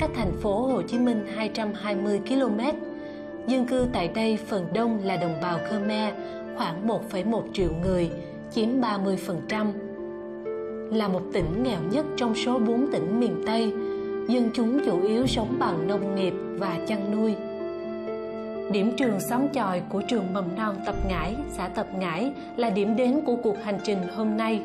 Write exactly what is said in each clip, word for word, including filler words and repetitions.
cách thành phố Hồ Chí Minh hai trăm hai mươi ki lô mét. Dân cư tại đây phần đông là đồng bào Khmer, khoảng một phẩy một triệu người, chiếm ba mươi phần trăm. Là một tỉnh nghèo nhất trong số bốn tỉnh miền Tây, dân chúng chủ yếu sống bằng nông nghiệp và chăn nuôi. Điểm trường Xóm Chòi của trường mầm non Tập Ngãi, xã Tập Ngãi là điểm đến của cuộc hành trình hôm nay.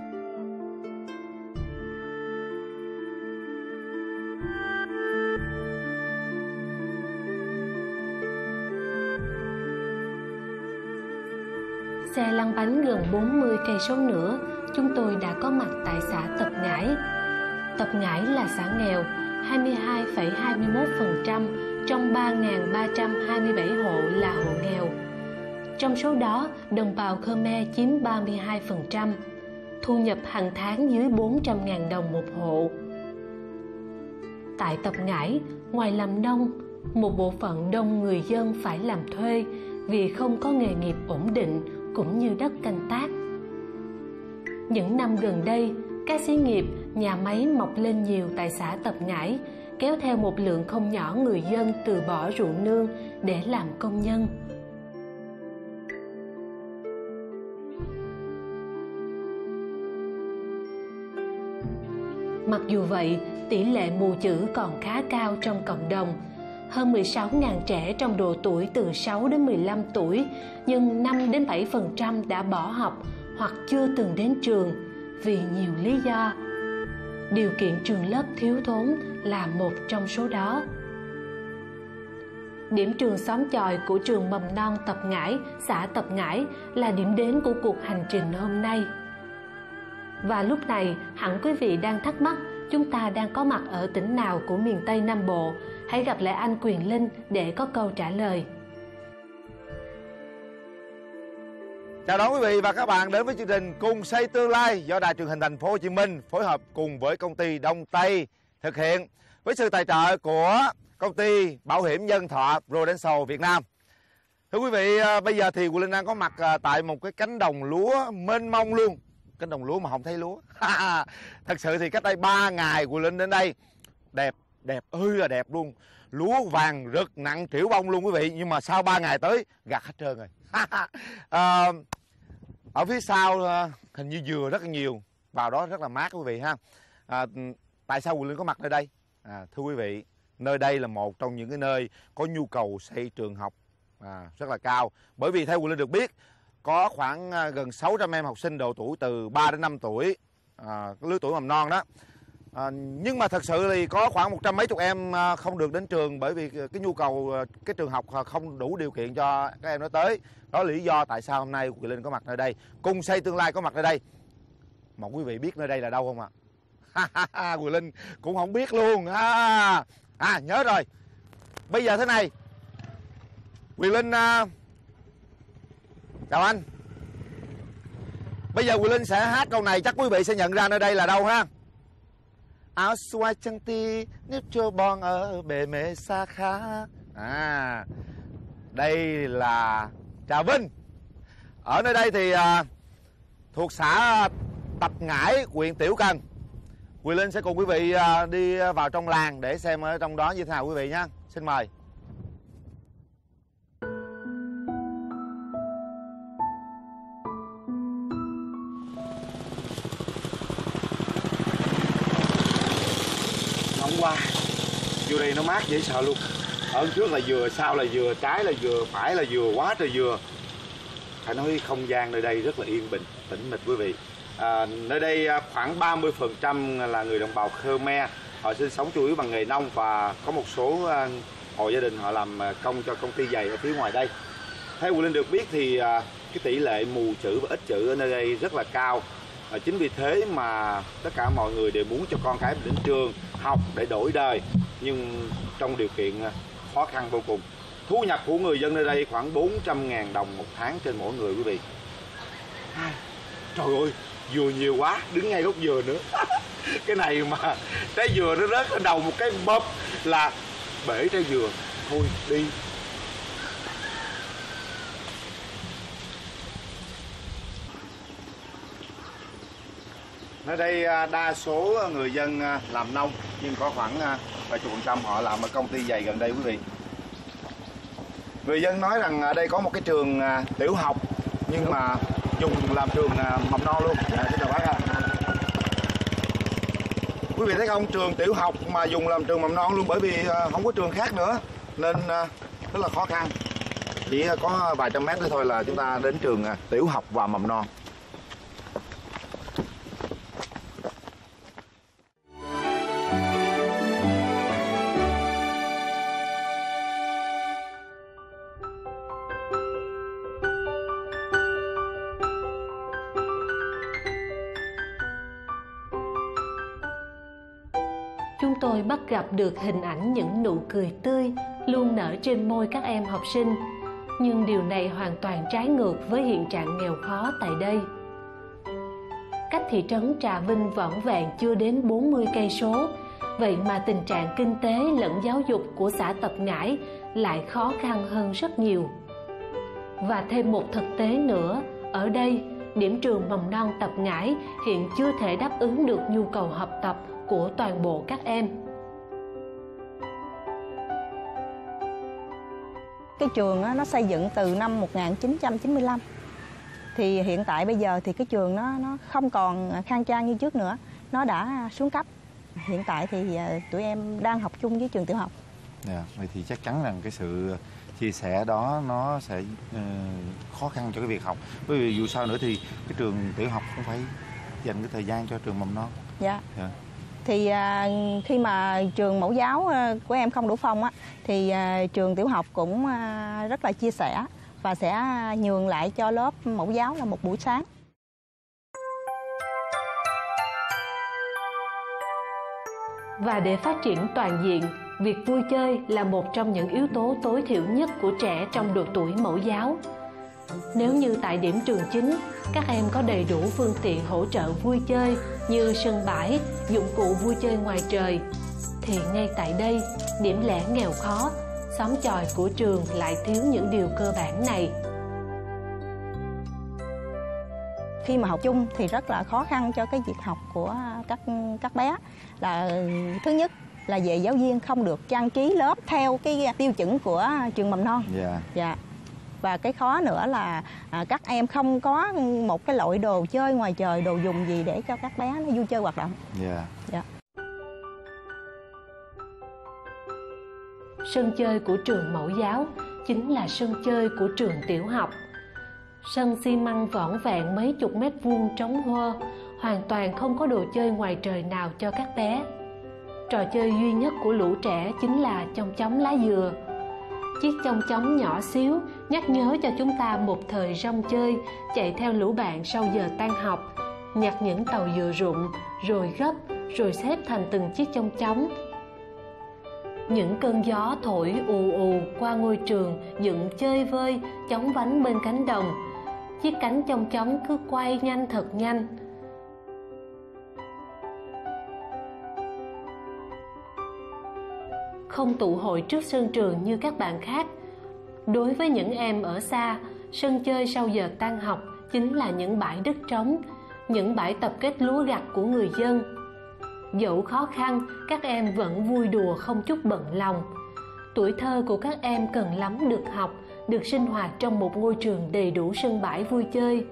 Xe lăn bánh gần bốn mươi cây số nữa, chúng tôi đã có mặt tại xã Tập Ngãi. Tập Ngãi là xã nghèo, hai mươi hai phẩy hai mươi mốt phần trăm trong ba nghìn ba trăm hai mươi bảy hộ là hộ nghèo. Trong số đó, đồng bào Khmer chiếm ba mươi hai phần trăm, thu nhập hàng tháng dưới bốn trăm nghìn đồng một hộ. Tại Tập Ngãi, ngoài làm nông, một bộ phận đông người dân phải làm thuê vì không có nghề nghiệp ổn định cũng như đất canh tác. Những năm gần đây, các xí nghiệp, nhà máy mọc lên nhiều tại xã Tập Ngãi, kéo theo một lượng không nhỏ người dân từ bỏ ruộng nương để làm công nhân. Mặc dù vậy, tỷ lệ mù chữ còn khá cao trong cộng đồng. Hơn mười sáu nghìn trẻ trong độ tuổi từ sáu đến mười lăm tuổi, nhưng năm đến bảy phần trăm đã bỏ học hoặc chưa từng đến trường vì nhiều lý do. Điều kiện trường lớp thiếu thốn là một trong số đó. Điểm trường Xóm Chòi của trường mầm non Tập Ngãi, xã Tập Ngãi là điểm đến của cuộc hành trình hôm nay. Và lúc này, hẳn quý vị đang thắc mắc chúng ta đang có mặt ở tỉnh nào của miền Tây Nam Bộ. Hãy gặp lại anh Quyền Linh để có câu trả lời. Chào đón quý vị và các bạn đến với chương trình Cùng Xây Tương Lai do Đài Truyền hình Thành phố Hồ Chí Minh phối hợp cùng với công ty Đông Tây thực hiện với sự tài trợ của công ty bảo hiểm nhân thọ Prudential Việt Nam. Thưa quý vị, bây giờ thì Quyền Linh đang có mặt tại một cái cánh đồng lúa mênh mông luôn. Cánh đồng lúa mà không thấy lúa. Thật sự thì cách đây ba ngày Quyền Linh đến đây, đẹp, đẹp ơi là đẹp luôn. Lúa vàng rực nặng triểu bông luôn quý vị. Nhưng mà sau ba ngày tới gặt hết trơn rồi. à, Ở phía sau hình như dừa rất là nhiều, vào đó rất là mát quý vị ha. à, Tại sao Quyền Linh có mặt nơi đây? à, Thưa quý vị, nơi đây là một trong những cái nơi có nhu cầu xây trường học à, rất là cao. Bởi vì theo Quyền Linh được biết, có khoảng gần sáu trăm em học sinh độ tuổi từ ba đến năm tuổi, à, lứa tuổi mầm non đó. À, nhưng mà thật sự thì có khoảng một trăm mấy chục em không được đến trường bởi vì cái nhu cầu cái trường học không đủ điều kiện cho các em nó tới. Đó là lý do tại sao hôm nay Quyền Linh có mặt nơi đây, Cùng Xây Tương Lai có mặt nơi đây. Mà quý vị biết nơi đây là đâu không ạ? Quyền Linh cũng không biết luôn. À, à nhớ rồi. Bây giờ thế này, Quyền Linh uh... chào anh. Bây giờ Quyền Linh sẽ hát câu này, chắc quý vị sẽ nhận ra nơi đây là đâu ha. Áo xoay chân ti nếp cho bon ở bề mê xa khá. À, đây là Trà Vinh. Ở nơi đây thì à, thuộc xã Tập Ngãi, huyện Tiểu Cần. Quyền Linh sẽ cùng quý vị à, đi vào trong làng để xem ở trong đó như thế nào quý vị nhé. Xin mời. Wow, vô đây nó mát dễ sợ luôn. Ở trước là dừa, sau là dừa, trái là dừa, phải là dừa, quá trời dừa. Phải nói không gian nơi đây rất là yên bình, tĩnh mịch quý vị. à, Nơi đây khoảng ba mươi phần trăm là người đồng bào Khmer. Họ sinh sống chủ yếu bằng nghề nông và có một số hộ gia đình họ làm công cho công ty giày ở phía ngoài đây. Theo Quyền Linh được biết thì cái tỷ lệ mù chữ và ít chữ ở nơi đây rất là cao. À, chính vì thế mà tất cả mọi người đều muốn cho con cái đến trường học để đổi đời, nhưng trong điều kiện khó khăn vô cùng. Thu nhập của người dân nơi đây khoảng bốn trăm ngàn đồng một tháng trên mỗi người quý vị. Trời ơi, dừa nhiều quá, đứng ngay gốc dừa nữa. Cái này mà trái dừa nó rớt ở đầu một cái bóp là bể trái dừa. Thôi đi. Ở đây đa số người dân làm nông, nhưng có khoảng vài chục phần trăm họ làm ở công ty giày gần đây quý vị. Người dân nói rằng ở đây có một cái trường tiểu học nhưng mà dùng làm trường mầm non luôn. Dạ, xin chào bác ạ. Quý vị thấy không, trường tiểu học mà dùng làm trường mầm non luôn, bởi vì không có trường khác nữa nên rất là khó khăn. Chỉ có vài trăm mét nữa thôi là chúng ta đến trường tiểu học và mầm non. Chúng tôi bắt gặp được hình ảnh những nụ cười tươi luôn nở trên môi các em học sinh. Nhưng điều này hoàn toàn trái ngược với hiện trạng nghèo khó tại đây. Cách thị trấn Trà Vinh vỏn vẹn chưa đến bốn mươi cây số, vậy mà tình trạng kinh tế lẫn giáo dục của xã Tập Ngãi lại khó khăn hơn rất nhiều. Và thêm một thực tế nữa, ở đây, điểm trường mầm non Tập Ngãi hiện chưa thể đáp ứng được nhu cầu học tập của toàn bộ các em. Cái trường đó, nó xây dựng từ năm một nghìn chín trăm chín mươi lăm. Thì hiện tại bây giờ thì cái trường nó nó không còn khang trang như trước nữa, nó đã xuống cấp. Hiện tại thì tụi em đang học chung với trường tiểu học. Yeah, vậy thì chắc chắn rằng cái sự chia sẻ đó nó sẽ uh, khó khăn cho cái việc học. Bởi vì dù sao nữa thì cái trường tiểu học cũng phải dành cái thời gian cho trường mầm non. Dạ. Yeah. Thì à, khi mà trường mẫu giáo của em không đủ phòng á, thì à, trường tiểu học cũng à, rất là chia sẻ và sẽ nhường lại cho lớp mẫu giáo là một buổi sáng. Và để phát triển toàn diện, việc vui chơi là một trong những yếu tố tối thiểu nhất của trẻ trong độ tuổi mẫu giáo. Nếu như tại điểm trường chính, các em có đầy đủ phương tiện hỗ trợ vui chơi như sân bãi, dụng cụ vui chơi ngoài trời, thì ngay tại đây, điểm lẻ nghèo khó, xóm chòi của trường lại thiếu những điều cơ bản này. Khi mà học chung thì rất là khó khăn cho cái việc học của các các bé. Là thứ nhất là về giáo viên không được trang trí lớp theo cái tiêu chuẩn của trường mầm non. Dạ. Dạ. Và cái khó nữa là à, các em không có một cái loại đồ chơi ngoài trời, đồ dùng gì để cho các bé nó vui chơi hoạt động. Dạ. Dạ. Sân chơi của trường mẫu giáo chính là sân chơi của trường tiểu học. Sân xi măng vỏn vẹn mấy chục mét vuông trống huơ, hoàn toàn không có đồ chơi ngoài trời nào cho các bé. Trò chơi duy nhất của lũ trẻ chính là chong chóng lá dừa. Chiếc chong chóng nhỏ xíu nhắc nhớ cho chúng ta một thời rong chơi, chạy theo lũ bạn sau giờ tan học, nhặt những tàu dừa rụng, rồi gấp, rồi xếp thành từng chiếc chong chóng. Những cơn gió thổi ù ù qua ngôi trường dựng chơi vơi, chóng vánh bên cánh đồng. Chiếc cánh chong chóng cứ quay nhanh thật nhanh. Không tụ hội trước sân trường như các bạn khác. Đối với những em ở xa, sân chơi sau giờ tan học chính là những bãi đất trống, những bãi tập kết lúa gặt của người dân. Dẫu khó khăn, các em vẫn vui đùa không chút bận lòng. Tuổi thơ của các em cần lắm được học, được sinh hoạt trong một ngôi trường đầy đủ sân bãi vui chơi.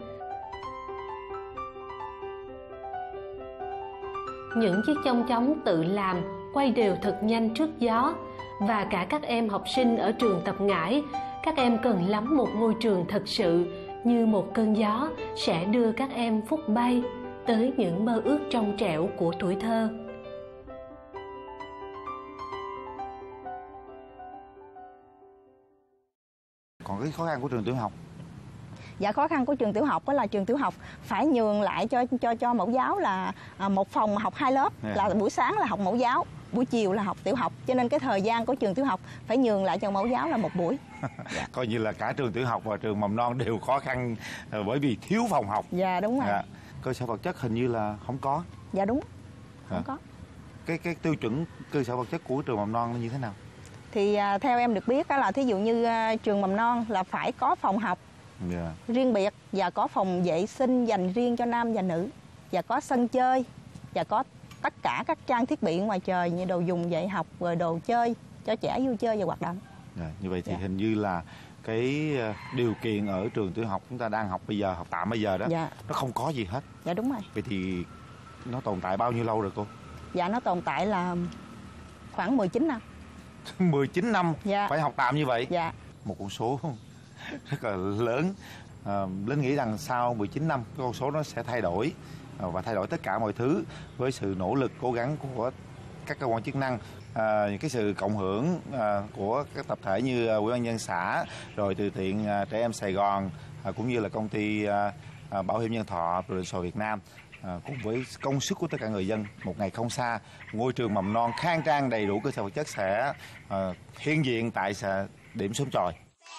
Những chiếc chong chóng tự làm, quay đều thật nhanh trước gió. Và cả các em học sinh ở trường Tập Ngãi, các em cần lắm một ngôi trường thật sự như một cơn gió sẽ đưa các em phút bay tới những mơ ước trong trẻo của tuổi thơ. Còn cái khó khăn của trường tiểu học? Dạ, khó khăn của trường tiểu học đó là trường tiểu học phải nhường lại cho cho cho mẫu giáo là một phòng học hai lớp, yeah. Là buổi sáng là học mẫu giáo, buổi chiều là học tiểu học, cho nên cái thời gian của trường tiểu học phải nhường lại cho mẫu giáo là một buổi. Dạ. Coi như là cả trường tiểu học và trường mầm non đều khó khăn bởi vì thiếu phòng học. Dạ đúng rồi. Dạ. Cơ sở vật chất hình như là không có. Dạ đúng, không à. có. Cái cái tiêu chuẩn cơ sở vật chất của trường mầm non nó như thế nào? Thì à, theo em được biết đó là thí dụ như à, trường mầm non là phải có phòng học, yeah. riêng biệt và có phòng vệ sinh dành riêng cho nam và nữ. và có sân chơi, và có tất cả các trang thiết bị ngoài trời như đồ dùng dạy học, rồi đồ chơi cho trẻ vui chơi và hoạt động. Dạ, như vậy thì Dạ. hình như là cái điều kiện ở trường tiểu học chúng ta đang học bây giờ, học tạm bây giờ đó, Dạ. nó không có gì hết. Dạ đúng rồi. Vậy thì nó tồn tại bao nhiêu lâu rồi cô? Dạ nó tồn tại là khoảng mười chín năm. mười chín năm Dạ. phải học tạm như vậy? Dạ. Một con số rất là lớn. à, Linh nghĩ rằng sau mười chín năm cái con số nó sẽ thay đổi, à, và thay đổi tất cả mọi thứ với sự nỗ lực cố gắng của các cơ quan chức năng, à, cái sự cộng hưởng à, của các tập thể như à, Ủy ban nhân xã, rồi từ thiện à, trẻ em Sài Gòn, à, cũng như là công ty à, à, Bảo hiểm nhân thọ Prudential Việt Nam, à, cùng với công sức của tất cả người dân. Một ngày không xa, ngôi trường mầm non khang trang đầy đủ cơ sở vật chất sẽ à, hiện diện tại điểm Xóm Chòi.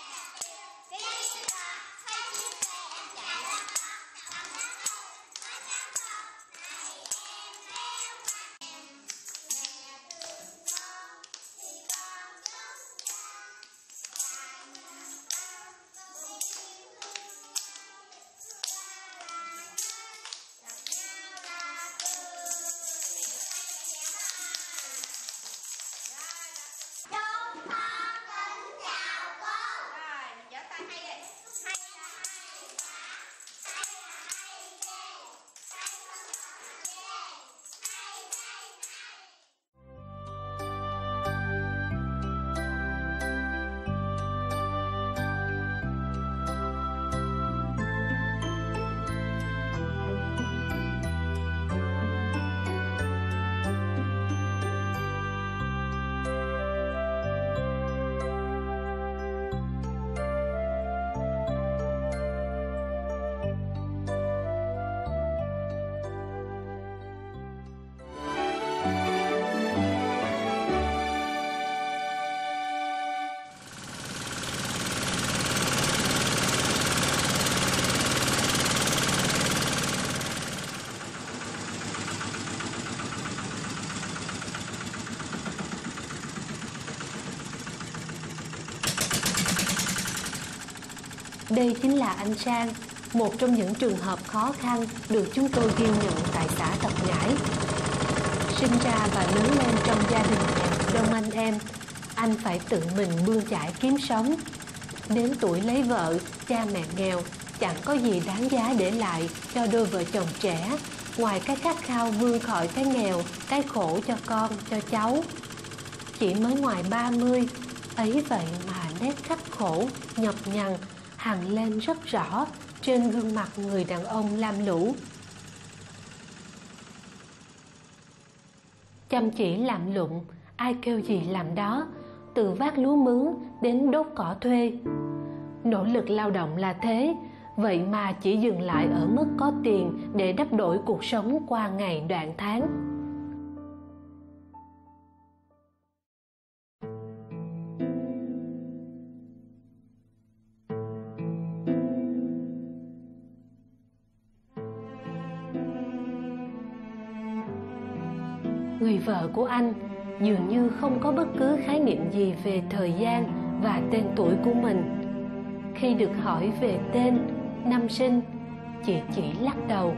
Đây chính là anh Sang, một trong những trường hợp khó khăn được chúng tôi ghi nhận tại xã Tập Ngãi. Sinh ra và lớn lên trong gia đình nghèo đông anh em, anh phải tự mình bươn chải kiếm sống. Đến tuổi lấy vợ, cha mẹ nghèo, chẳng có gì đáng giá để lại cho đôi vợ chồng trẻ, ngoài cái khát khao vươn khỏi cái nghèo, cái khổ cho con, cho cháu. Chỉ mới ngoài ba mươi, ấy vậy mà nét khắc khổ, nhọc nhằn hằn lên rất rõ trên gương mặt người đàn ông lam lũ. Chăm chỉ làm lụng, ai kêu gì làm đó, từ vác lúa mướn đến đốt cỏ thuê. Nỗ lực lao động là thế, vậy mà chỉ dừng lại ở mức có tiền để đắp đổi cuộc sống qua ngày đoạn tháng. Người vợ của anh dường như không có bất cứ khái niệm gì về thời gian và tên tuổi của mình. Khi được hỏi về tên, năm sinh, chị chỉ lắc đầu.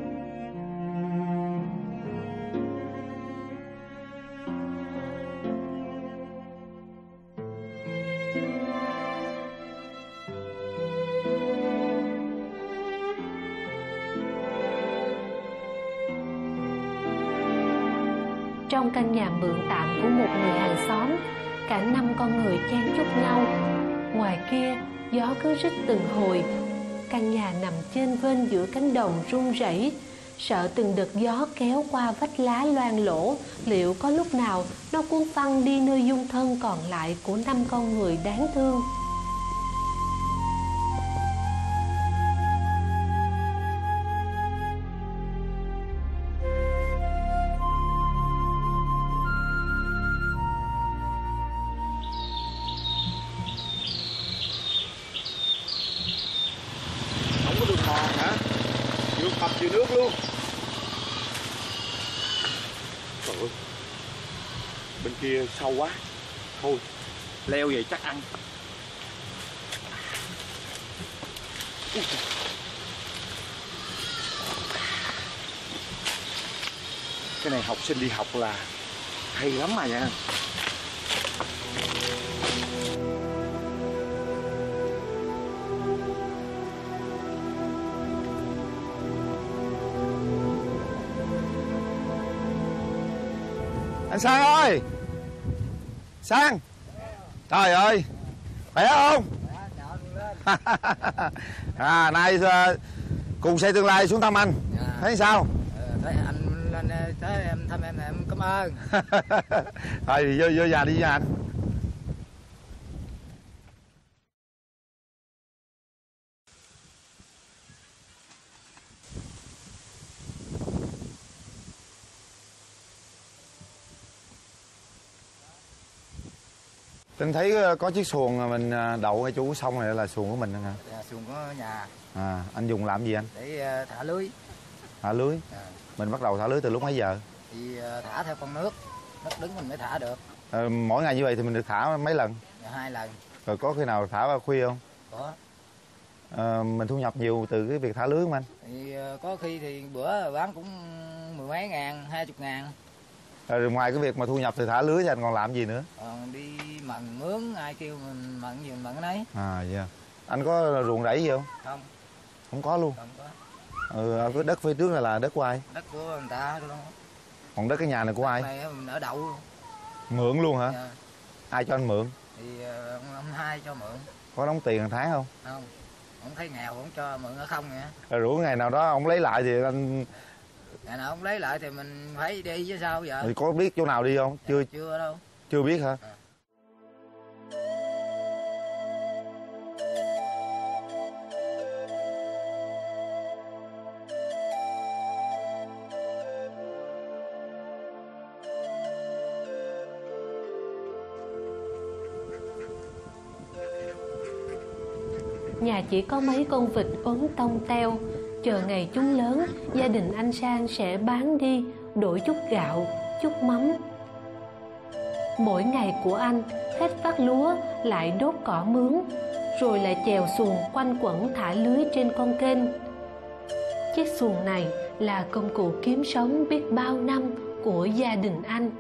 Trong căn nhà mượn tạm của một người hàng xóm, cả năm con người chen chúc nhau. Ngoài kia, gió cứ rít từng hồi. Căn nhà nằm chênh vênh giữa cánh đồng rung rẩy, sợ từng đợt gió kéo qua vách lá loang lỗ, liệu có lúc nào nó cuốn phăng đi nơi dung thân còn lại của năm con người đáng thương. Dưới nước luôn. Trời ơi, bên kia sâu quá. Thôi, leo vậy chắc ăn. Cái này học sinh đi học là hay lắm mà nha. Anh Sang ơi! Sang! Trời ơi! Khỏe không? À, nay uh, cùng xây tương lai xuống thăm anh. Dạ. Thấy sao? Ờ, thấy anh lên tới em thăm em em cảm ơn. Thôi thì vô, vô nhà đi nha anh. Tinh thấy có chiếc xuồng mà mình đậu ngay chỗ sông này là xuồng của mình hả? Dạ, xuồng có nhà. À, anh dùng làm gì anh? Để uh, thả lưới. Thả lưới. Dạ. Mình bắt đầu thả lưới từ lúc mấy giờ? Thì uh, thả theo con nước, nước đứng mình mới thả được. À, mỗi ngày như vậy thì mình được thả mấy lần? Dạ, hai lần. Rồi có khi nào thả vào khuya không? Có. À, mình thu nhập nhiều từ cái việc thả lưới không anh? Thì uh, có khi thì bữa bán cũng mười mấy ngàn, hai chục ngàn. Rồi ngoài cái việc mà thu nhập từ thả lưới thì anh còn làm gì nữa? Còn đi mận mướn, ai kêu mình mận gì mình mận cái nấy. À dạ. Anh có ruộng rẫy gì không? Không. Không có luôn. Không có. Ừ, cái đất phía trước này là đất của ai? Đất của người ta luôn. Còn đất cái nhà này của ai? Này mình ở đậu luôn. Mượn luôn hả? Dạ. Ai cho anh mượn? Thì uh, ông, ông hai cho mượn. Có đóng tiền hàng tháng không? Không. Ông thấy nghèo ông cho mượn ở không vậy. Rồi rủ ngày nào đó ông lấy lại thì anh... Ngày nào ông lấy lại thì mình phải đi chứ sao giờ? Thì có biết chỗ nào đi không? Chưa Chưa đâu. Chưa biết hả? À. Nhà chỉ có mấy con vịt ốm tông teo. Chờ ngày chúng lớn, gia đình anh Sang sẽ bán đi, đổi chút gạo, chút mắm. Mỗi ngày của anh, hết vắt lúa lại đốt cỏ mướn, rồi lại chèo xuồng quanh quẩn thả lưới trên con kênh. Chiếc xuồng này là công cụ kiếm sống biết bao năm của gia đình anh.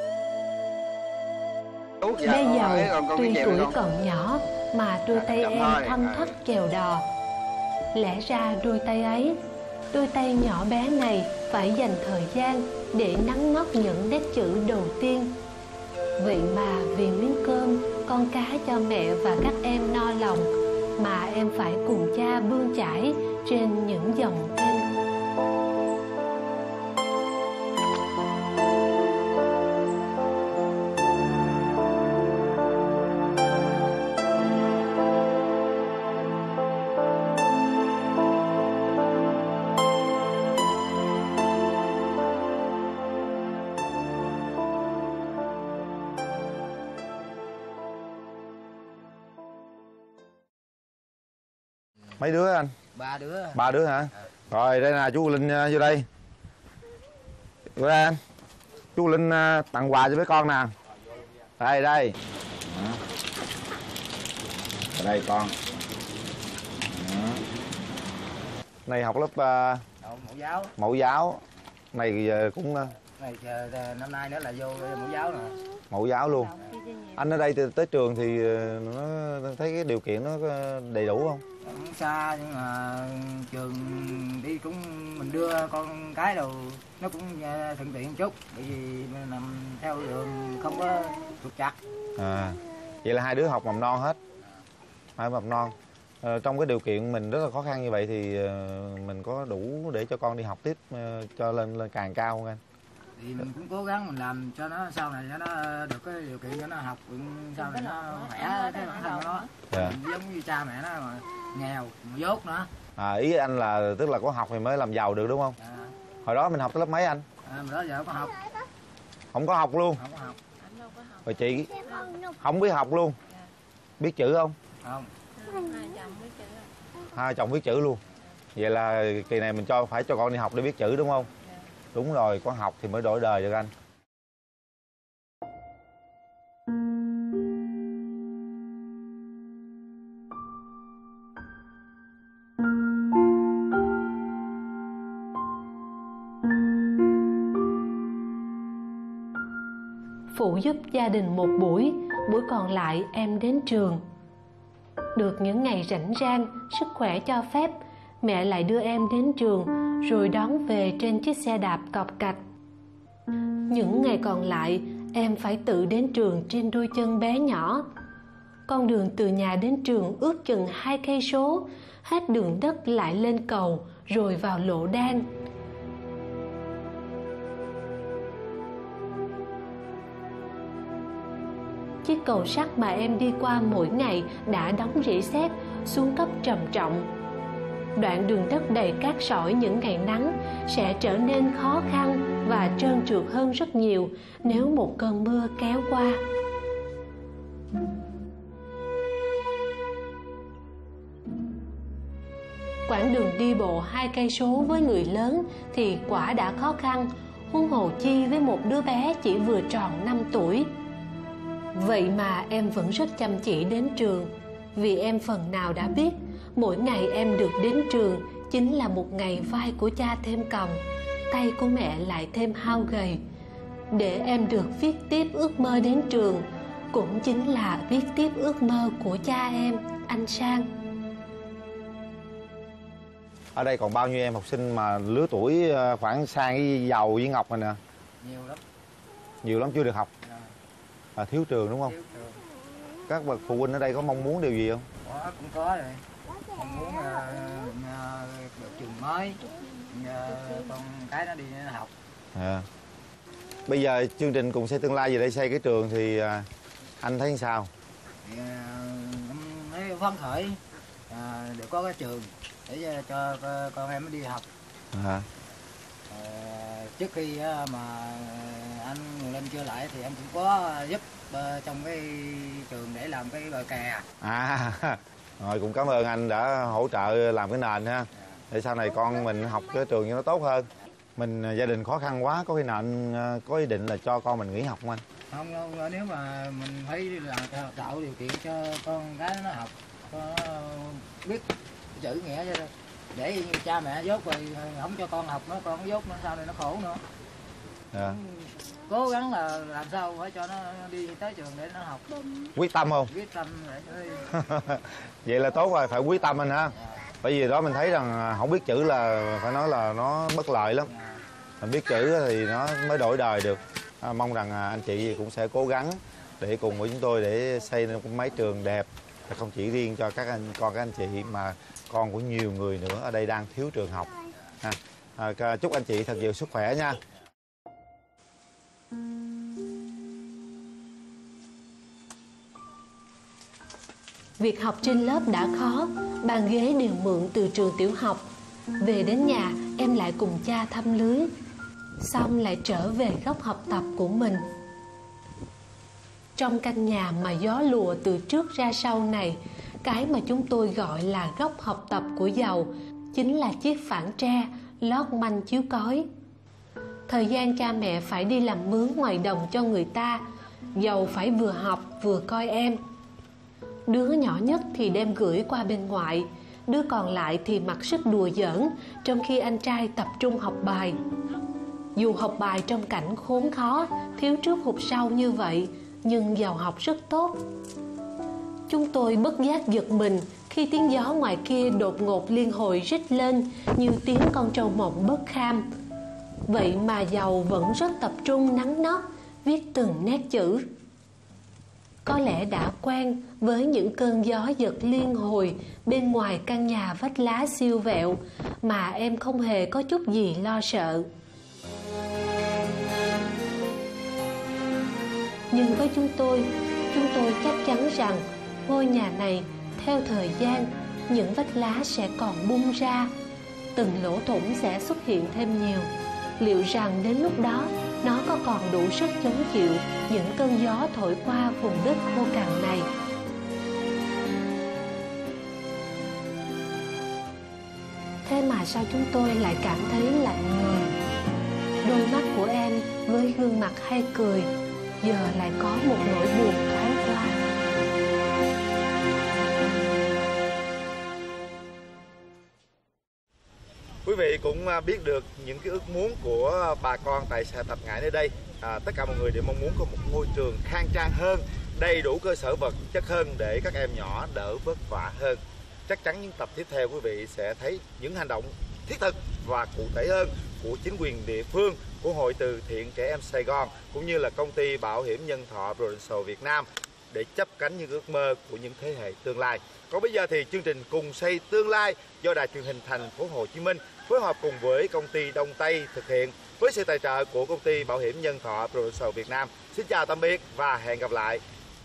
Bé Dầu tuy tuổi còn nhỏ mà đôi tay em thon thắt chèo đò. Lẽ ra đôi tay ấy, đôi tay nhỏ bé này phải dành thời gian để nắn nót những nét chữ đầu tiên. Vậy mà vì miếng cơm, con cá cho mẹ và các em no lòng, mà em phải cùng cha bươn chải trên những dòng kênh. Mấy đứa anh? Ba đứa. Ba đứa hả? À. Rồi đây là chú Linh uh, vô đây. Vô đây anh. Chú Linh uh, tặng quà cho mấy con nè. Đây đây. Đó. Ở đây con. Đó. Này học lớp uh, mẫu giáo. Mẫu giáo. Này uh, cũng uh, này chờ năm nay nữa là vô mẫu giáo nè. Mẫu giáo luôn. Anh ở đây tới, tới trường thì nó thấy cái điều kiện nó đầy đủ không? Cũng xa nhưng mà trường đi cũng mình đưa con cái đồ nó cũng thuận tiện chút, bởi vì mình nằm theo đường không có trục trặc. À, vậy là hai đứa học mầm non hết. Hai mầm non. À, trong cái điều kiện mình rất là khó khăn như vậy thì mình có đủ để cho con đi học tiếp cho lên lên càng cao không anh? Thì mình cũng cố gắng mình làm cho nó sau này cho nó được cái điều kiện cho nó học, sau này nó khỏe cái bản thân nó. Dạ. Giống như cha mẹ nó mà nghèo mà dốt nữa. À, ý anh là tức là có học thì mới làm giàu được đúng không? À. Hồi đó mình học tới lớp mấy anh? À, mình đó giờ không có học. Không có học luôn? Không có học. Rồi chị không biết học luôn? Biết chữ không? Không. Hai chồng biết chữ luôn. Vậy là kỳ này mình cho phải cho con đi học để biết chữ đúng không? Đúng rồi, có học thì mới đổi đời được anh. phụ giúp gia đình một buổi, buổi còn lại em đến trường. Được những ngày rảnh rang, sức khỏe cho phép, mẹ lại đưa em đến trường rồi đón về trên chiếc xe đạp cọc cạch. Những ngày còn lại em phải tự đến trường trên đôi chân bé nhỏ. Con đường từ nhà đến trường ước chừng hai cây số, hết đường đất lại lên cầu rồi vào lộ đan. Chiếc cầu sắt mà em đi qua mỗi ngày đã đóng rỉ sét, xuống cấp trầm trọng. Đoạn đường đất đầy cát sỏi những ngày nắng sẽ trở nên khó khăn và trơn trượt hơn rất nhiều nếu một cơn mưa kéo qua. Quãng đường đi bộ hai cây số với người lớn thì quả đã khó khăn, huống hồ chi với một đứa bé chỉ vừa tròn năm tuổi. Vậy mà em vẫn rất chăm chỉ đến trường, vì em phần nào đã biết mỗi ngày em được đến trường chính là một ngày vai của cha thêm còng, tay của mẹ lại thêm hao gầy. Để em được viết tiếp ước mơ đến trường cũng chính là viết tiếp ước mơ của cha em, anh Sang. Ở đây còn bao nhiêu em học sinh mà lứa tuổi khoảng Sang với Giàu với Ngọc này nè? Nhiều lắm. Nhiều lắm chưa được học. Rồi. À, thiếu trường đúng không? Thiếu trường. Các bậc phụ huynh ở đây có mong muốn điều gì không? Có, cũng có rồi. Mong muốn uh, uh, được trường mới, uh, con cái nó đi nó học. À. Bây giờ chương trình Cùng Xây Tương Lai về đây xây cái trường thì uh, anh thấy sao? Thì, uh, thấy phấn khởi uh, được có cái trường để cho con em đi học. À. Uh, trước khi uh, mà anh lên chưa lại thì em cũng có giúp uh, trong cái trường để làm cái bờ kè. À, rồi cũng cảm ơn anh đã hỗ trợ làm cái nền ha, để sau này con mình học cái trường cho nó tốt hơn. Mình gia đình khó khăn quá, có khi nào anh có ý định là cho con mình nghỉ học không anh? Không đâu, nếu mà mình phải làm tạo điều kiện cho con cái nó học, cho nó biết chữ nghĩa cho để cha mẹ dốt rồi không cho con học, nó con dốt nó sau này nó khổ nữa. À. Cố gắng là làm sao phải cho nó đi tới trường để nó học. Quyết tâm không? Quyết tâm để cho nó đi. Vậy là tốt rồi, phải quyết tâm anh ha. Bởi vì đó mình thấy rằng không biết chữ là phải nói là nó bất lợi lắm. Mình biết chữ thì nó mới đổi đời được. À, mong rằng anh chị cũng sẽ cố gắng để cùng với chúng tôi để xây nên một mái trường đẹp, không chỉ riêng cho các anh con các anh chị mà con của nhiều người nữa ở đây đang thiếu trường học. À, à, chúc anh chị thật nhiều sức khỏe nha. Việc học trên lớp đã khó, bàn ghế đều mượn từ trường tiểu học. Về đến nhà, em lại cùng cha thăm lưới, xong lại trở về góc học tập của mình. Trong căn nhà mà gió lùa từ trước ra sau này, cái mà chúng tôi gọi là góc học tập của Giàu chính là chiếc phản tre lót manh chiếu cói. Thời gian cha mẹ phải đi làm mướn ngoài đồng cho người ta, Giàu phải vừa học vừa coi em. Đứa nhỏ nhất thì đem gửi qua bên ngoại, đứa còn lại thì mặc sức đùa giỡn trong khi anh trai tập trung học bài. Dù học bài trong cảnh khốn khó, thiếu trước hụt sau như vậy, nhưng Giàu học rất tốt. Chúng tôi bất giác giật mình khi tiếng gió ngoài kia đột ngột liên hồi rít lên như tiếng con trâu mộng bất kham. Vậy mà Giàu vẫn rất tập trung nắn nót, viết từng nét chữ. Có lẽ đã quen với những cơn gió giật liên hồi bên ngoài căn nhà vách lá siêu vẹo mà em không hề có chút gì lo sợ. Nhưng với chúng tôi, chúng tôi chắc chắn rằng ngôi nhà này theo thời gian, những vách lá sẽ còn bung ra, từng lỗ thủng sẽ xuất hiện thêm nhiều. Liệu rằng đến lúc đó nó có còn đủ sức chống chịu những cơn gió thổi qua vùng đất khô cằn này? Thế mà sao chúng tôi lại cảm thấy lạnh người? Đôi mắt của em với gương mặt hay cười giờ lại có một nỗi buồn thoáng qua. Quý vị cũng biết được những cái ước muốn của bà con tại xã Tập Ngãi nơi đây. À, tất cả mọi người đều mong muốn có một ngôi trường khang trang hơn, đầy đủ cơ sở vật chất hơn để các em nhỏ đỡ vất vả hơn. Chắc chắn những tập tiếp theo quý vị sẽ thấy những hành động thiết thực và cụ thể hơn của chính quyền địa phương, của Hội từ thiện trẻ em Sài Gòn cũng như là công ty bảo hiểm nhân thọ Prudential Việt Nam để chấp cánh những ước mơ của những thế hệ tương lai. Còn bây giờ thì chương trình Cùng Xây Tương Lai do Đài Truyền hình Thành phố Hồ Chí Minh phối hợp cùng với công ty Đông Tây thực hiện với sự tài trợ của công ty bảo hiểm nhân thọ Prudential Việt Nam. Xin chào tạm biệt và hẹn gặp lại.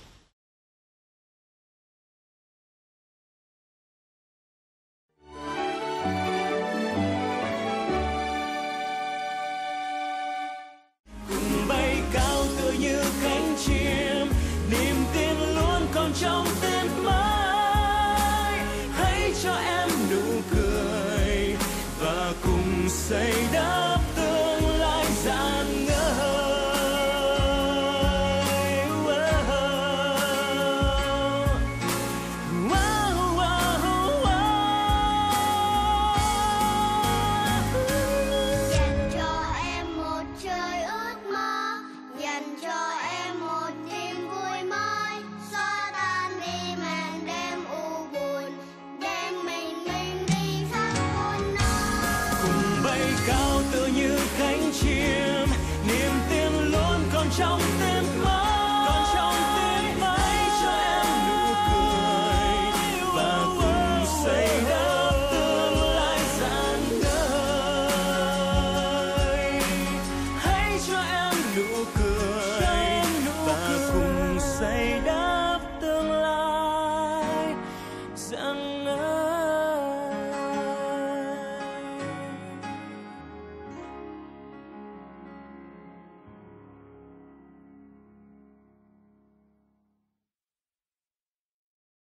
Trong tết mới hãy cho em nụ cười và cùng xây đắp tương lai rạng ngời. Wow, wow, wow, wow. Dành cho em một trời ước mơ, dành cho em một niềm vui mới. Cao tựa như cánh chim